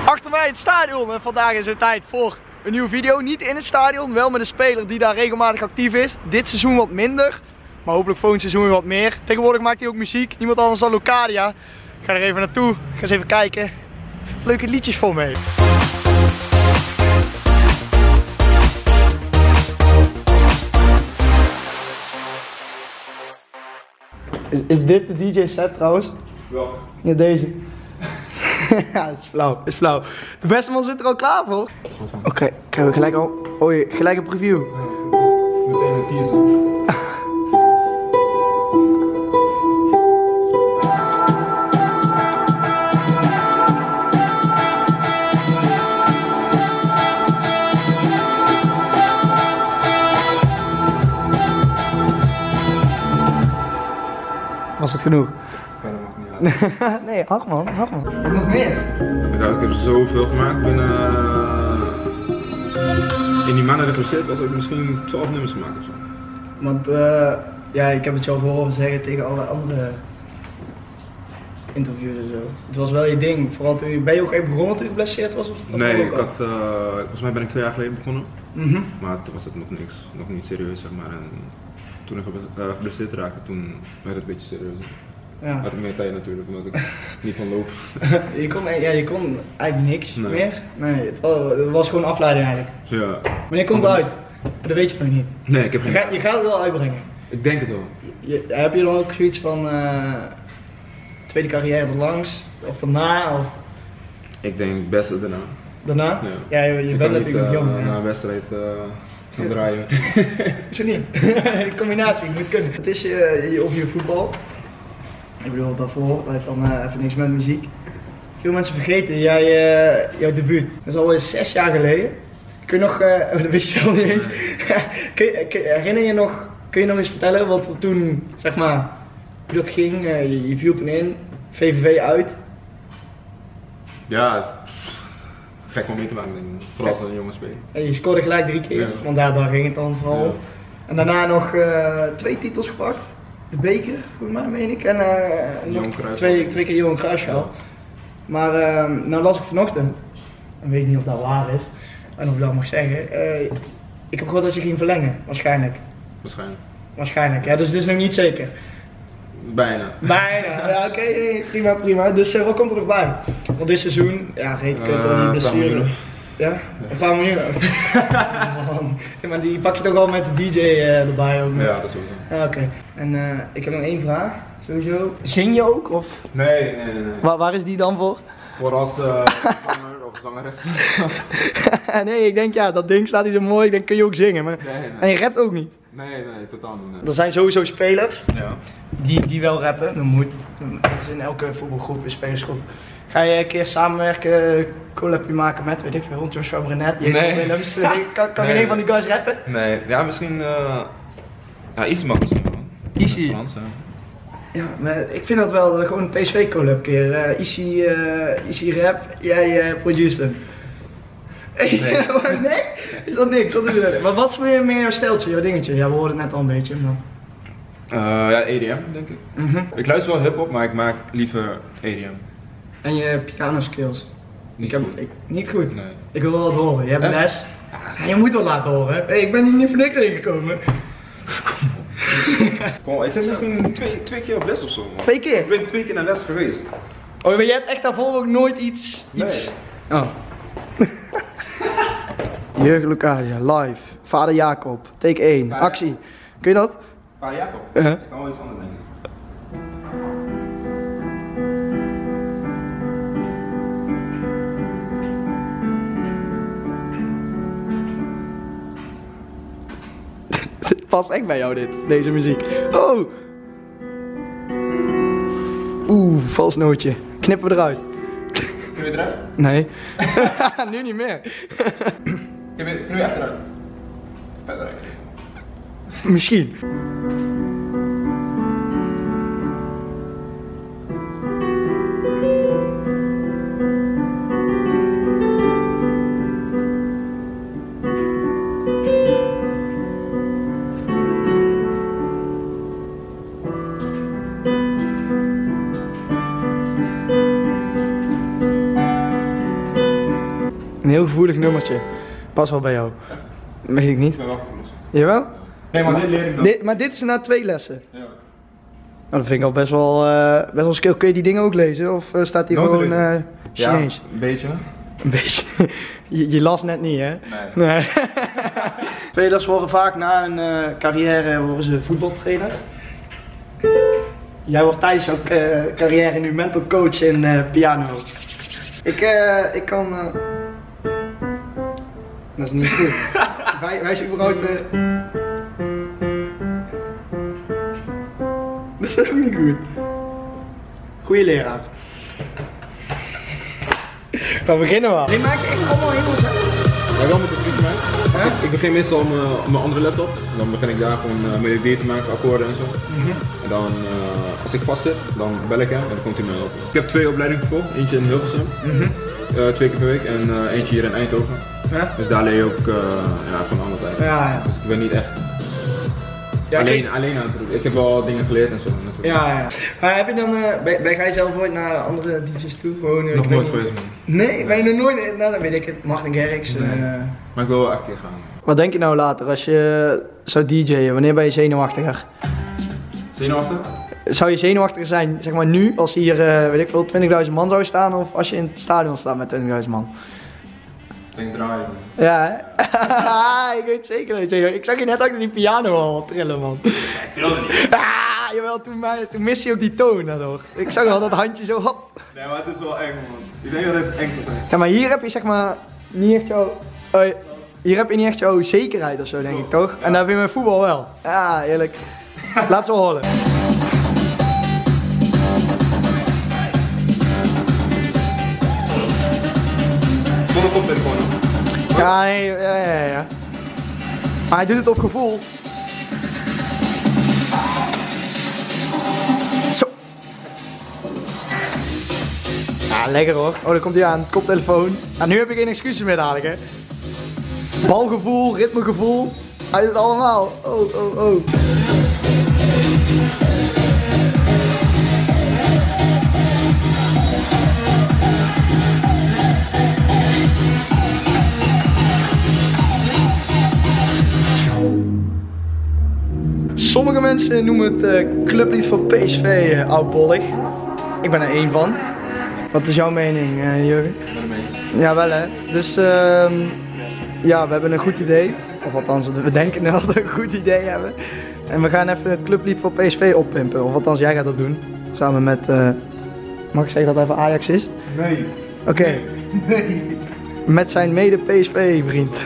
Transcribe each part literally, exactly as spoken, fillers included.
Achter mij het stadion en vandaag is het tijd voor een nieuwe video. Niet in het stadion, wel met een speler die daar regelmatig actief is. Dit seizoen wat minder, maar hopelijk volgend seizoen weer wat meer. Tegenwoordig maakt hij ook muziek, niemand anders dan Locadia. Ik ga er even naartoe, ik ga eens even kijken. Leuke liedjes voor me heeft. Is, is dit de D J set trouwens? Welke? Ja, deze. Ja, dat is flauw, dat is flauw. De beste man zit er al klaar voor. Oké, okay, krijgen we gelijk al. Oh, je, gelijk een preview. Ja, meteen een teaser. Was het genoeg? Verder mag niet uit. Nee, hard man, hard man. Je hebt nog meer? Ik, ik heb zoveel gemaakt. Binnen, uh, in die maanden dat ik zit, was ik misschien twaalf nummers gemaakt ofzo. Want uh, ja, ik heb het jou horen zeggen tegen alle andere interviews en zo. Het was wel je ding, vooral toen je, ben je ook echt begonnen toen je geblesseerd was? Of, of Nee, ook ik had, uh, volgens mij ben ik twee jaar geleden begonnen. Mm-hmm. Maar toen was het nog niks, nog niet serieus zeg maar. En toen ik geblesseerd raakte, toen werd het een beetje serieus. Ja. Had ik meer tijd natuurlijk, omdat ik niet kon lopen. je, kon, ja, je kon eigenlijk niks nee. meer. Nee, het was, het was gewoon afleiding eigenlijk. Ja. Wanneer komt het uit? Dat weet je nog niet. Nee, ik heb geen... Je gaat, je gaat het wel uitbrengen. Ik denk het wel. Je, heb je dan ook zoiets van uh, tweede carrière erlangs? Of daarna? Of Ik denk best daarna. daarna? Ja, ja je, je bent natuurlijk nog uh, jong. Na Ja. een wedstrijd uh, gaan draaien. Zo niet. De combinatie moet kunnen. Het is uh, je, of je voetbal. Ik bedoel, daarvoor, dat heeft dan uh, even niks met muziek. Veel mensen vergeten jij, uh, jouw debuut. Dat is alweer zes jaar geleden. Kun je nog, uh, oh, dat wist je al niet eens. kun je, kun, herinner je nog, kun je nog eens vertellen wat er toen, zeg maar, hoe dat ging? Uh, je, je viel toen in, V V V uit. Ja, gek om mee te maken denk ik. Vooral als een jonge speler. En je scoorde gelijk drie keer, Ja. want daar, daar ging het dan vooral. Ja. En daarna nog uh, twee titels gepakt. De beker, volgens mij meen ik. En uh, nog twee, twee keer Johan Cruijffschaal. Ja. Maar uh, nou las ik vanochtend, en weet niet of dat waar is, en of ik dat mag zeggen. Uh, ik heb gehoord dat je ging verlengen, waarschijnlijk. Waarschijnlijk. Waarschijnlijk, ja, dus het is nog niet zeker. Bijna. Bijna, ja oké, okay, prima, prima. Dus uh, wat komt er nog bij? Want dit seizoen, ja, reed kunt al niet blessure. Ja? ja, een paar miljoen. Man. Ja, maar die pak je toch al met de D J uh, erbij ook? Ja, dat is sowieso. Ja, oké. Okay. En uh, ik heb nog één vraag, sowieso. Zing je ook? Of? Nee, nee, nee. nee. Waar, waar is die dan voor? Voor als uh, zanger of zangeres. Nee, ik denk ja, dat ding staat hier zo mooi, ik denk kun je ook zingen. Maar... Nee, nee. En je rapt ook niet? Nee, nee, totaal niet. Nee. Er zijn sowieso spelers Ja. die, die wel rappen, dat moet. Dat is in elke voetbalgroep, een spelersgroep. Ga je een keer samenwerken, collabje maken met, weet ik veel, rond Joshua Brenet, Jeroen Nee. Willems? Kan, kan Nee. je een van die guys rappen? Nee, ja misschien, uh... ja Easy mag misschien wel. Easy? Frans, ja. Ja, maar ik vind dat wel uh, gewoon een P S V collab keer. Uh, Easy, uh, Easy rap, jij uh, produceert hem. Nee. Nee? Is dat niks? Wat doe je dat? Maar wat is meer, meer jouw steltje, jouw dingetje? Ja, we hoorden het net al een beetje. Maar... Uh, ja, E D M denk ik. Mm-hmm. Ik luister wel hip-hop, maar ik maak liever E D M. En je piano skills? Niet ik heb, goed. Ik, niet goed? Nee. Ik wil wel wat horen. Je hebt Huh? les. Ja, je moet wel laten horen. Hè? Hey, ik ben hier niet voor niks ingekomen. Kom, ik zit misschien twee, twee keer op les of zo. Man. Twee keer? Ik ben twee keer naar les geweest. Oh, maar je hebt echt daarvoor ook nooit iets... iets... Nee. Oh. Jurgen Locadia, live. Vader Jacob, take één, Pa actie. Kun je dat? Pa Jacob? Uh-huh. Ik kan wel iets anders denken. Het past echt bij jou dit, deze muziek. Oh! Oeh, vals nootje. Knippen we eruit. Kun je eruit? Nee. Nu niet meer. Kun je, kun je achteruit? Verder uit. Misschien. Een heel gevoelig nummertje. Pas wel bij jou. Weet ik niet. Ik ben wel gevoelig. Jawel? Nee, maar dit leer ik dan. Dit, maar dit is na twee lessen. Ja. Nou, dat vind ik al best wel, uh, best wel skill. Kun je die dingen ook lezen? Of uh, staat die gewoon uh, Chinees? Ja, een beetje. Een beetje. je, je las net niet, hè? Nee. nee. Spelers worden vaak na een uh, carrière worden ze voetbaltrainer. Jij wordt tijdens jouw uh, carrière nu mental coach in uh, piano. Ik, uh, ik kan... Uh... Dat is niet goed. wij, wij zijn überhaupt... Uh... Dat is ook niet goed. Goeie leraar. We beginnen wel. Nee, maak je echt allemaal helemaal zelf. Ja, wel met een vriend maken. Huh? Ik begin meestal op mijn, op mijn andere laptop. Dan begin ik daar gewoon uh, melodieën te maken, akkoorden en zo. Mm-hmm. En dan, uh, als ik vast zit, dan bel ik hem en dan komt hij me helpen. Ik heb twee opleidingen gevolgd. Eentje in Hilversum, mm-hmm. uh, twee keer per week. En uh, eentje hier in Eindhoven. Huh? Dus daar leer je ook uh, ja, van alles eigenlijk. Ja, ja. Dus ik ben niet echt ja, alleen, ik... alleen aan het doen. Ik heb wel dingen geleerd en zo. Natuurlijk. Ja, ja. Maar heb je dan, uh, ben, ben jij zelf ooit naar andere D J's toe? Gewoon, uh, nog nooit geweest, man. Nee, ben je nog nooit? Nou, dan weet ik het. Martin Garrix. Nee. Uh... Maar ik wil wel echt een keer gaan. Wat denk je nou later als je zou D J'en? Wanneer ben je zenuwachtiger? Zenuwachtig? Zou je zenuwachtiger zijn, zeg maar nu, als hier, uh, weet ik veel, twintigduizend man zou staan, of als je in het stadion staat met twintigduizend man? Ik denk draaien. Ja, hè? Ik weet zeker dat je zenuwachtig. Ik zag je net achter die piano al trillen, man. Ja, ik trilde niet. Ah, jawel, toen, toen miste je ook die toon daardoor. Ik zag al dat handje zo hop. Nee, maar het is wel eng, man. Ik denk dat het eng zou zijn. Ja, maar hier heb je zeg maar niet echt jouw... Uh, hier heb je niet echt jouw zekerheid of zo, denk ik, toch? Ja. En dat heb je met voetbal wel. Ja, eerlijk. Laat ze wel horen. Zonder koptelefoon, hoor. Ja, nee, ja, ja, ja. Maar hij doet het op gevoel. Zo. Ja, lekker hoor. Oh, daar komt hij aan. Koptelefoon. Nou, nu heb ik geen excuses meer dadelijk, hè. Balgevoel, ritmegevoel. Hij doet het allemaal. Oh, oh, oh. Sommige mensen noemen het uh, clublied van P S V uh, oudbollig. Ik ben er één van. Wat is jouw mening, uh, Jurgen? Ik ben er mee eens. Ja, wel hè. Dus uh, ja, we hebben een goed idee. Of althans, we denken dat we een goed idee hebben. En we gaan even het clublied van P S V oppimpen. Of althans, jij gaat dat doen. Samen met, uh, mag ik zeggen dat hij van Ajax is? Nee. Oké. Okay. Nee. Met zijn mede P S V vriend.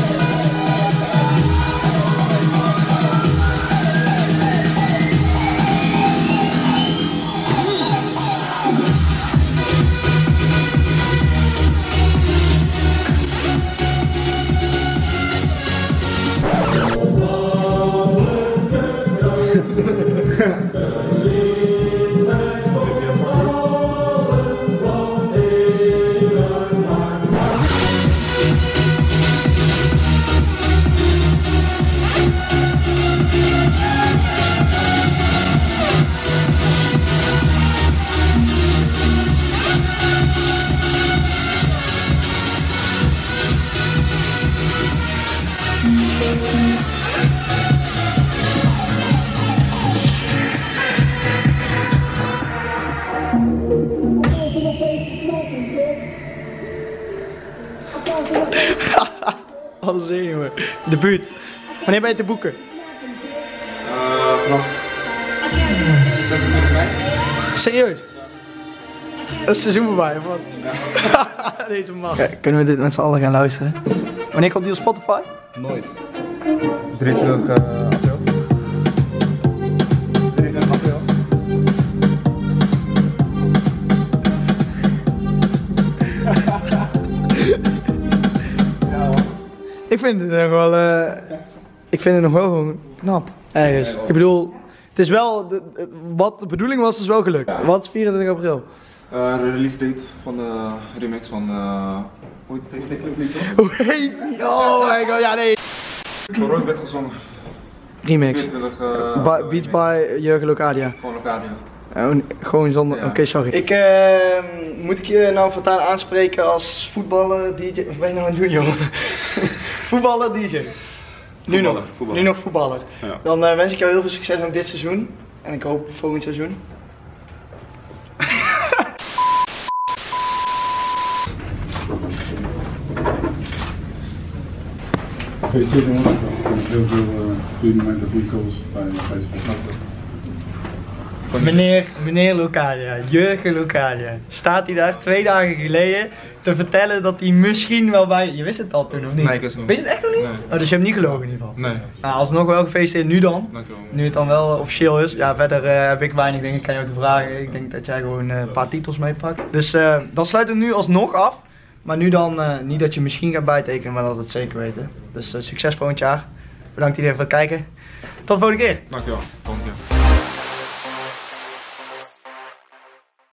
Alle zenuwen. Debuut. Wanneer ben je te boeken? Uh, vanaf zesentwintig mei. Serieus? Dat is seizoen voorbij, of wat? Ja. Deze man. Ja, kunnen we dit met z'n allen gaan luisteren? Wanneer komt die op Spotify? Nooit. drieëntwintig april. drieëntwintig april. Ik vind het nog wel, uh, ik vind het nog wel gewoon knap. Ergens. Ik bedoel, het is wel, de, de, wat de bedoeling was, is wel gelukt. Ja. Wat is vierentwintig april? Uh, de release date van de remix van, uh, hoe heet het? Hoe heet die? Oh my god, ja nee. Van Rood werd gezongen. Remix. vierentwintig uh, Beats by Jurgen Locadia. Gewoon Locadia. Oh, nee, gewoon zonder. Ja. Oké, okay, sorry. Ik, uh, moet ik je nou voortaan aanspreken als voetballer, D J? Wat ben je nou aan het doen, jongen? Voetballer, D J. Nu Voetballer, nog. voetballer. Nu nog voetballer. Ja. Dan uh, wens ik jou heel veel succes ook dit seizoen. En ik hoop volgend seizoen. Gefeliciteerd jongens, heel veel uh, goede momenten, goede goals bij P S V. Meneer, meneer Locadia, Jurgen Locadia, staat hij daar twee dagen geleden te vertellen dat hij misschien wel bij... Je wist het al toen of niet? Nee, ik wist het nog Wist je het echt nog niet? Nee. Oh, dus je hebt niet gelogen in ieder geval? Nee. Nou, alsnog wel gefeliciteerd, nu dan. Dankjewel. Nu het dan wel officieel is. Ja, verder uh, heb ik weinig dingen aan jou te vragen. Ik denk dat jij gewoon uh, een paar titels meepakt. Dus uh, dan sluit het nu alsnog af. Maar nu dan, uh, niet dat je misschien gaat bijtekenen, maar dat we het zeker weten. Dus uh, succes volgend jaar. Bedankt iedereen voor het kijken. Tot de volgende keer. Dankjewel. Volgende keer.